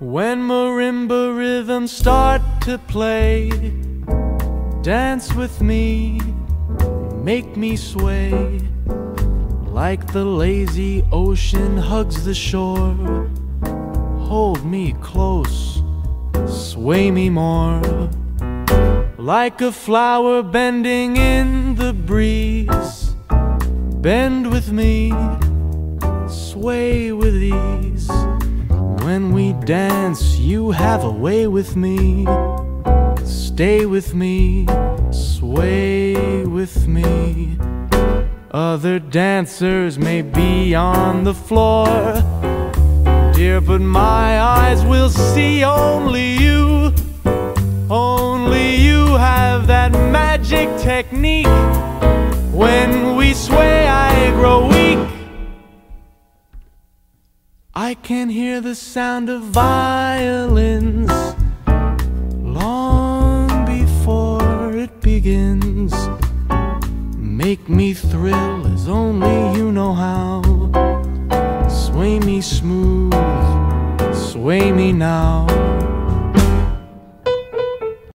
When marimba rhythms start to play, dance with me, make me sway, like the lazy ocean hugs the shore. Hold me close, sway me more, like a flower bending in the breeze. Bend with me, sway with ease. When we dance, you have a way with me. Stay with me, sway with me. Other dancers may be on the floor, dear, but my eyes will see only you. Only you have that magic technique. When we sway, I grow weak. I can hear the sound of violins long before it begins. Make me thrill as only you know how. Sway me smooth, sway me now.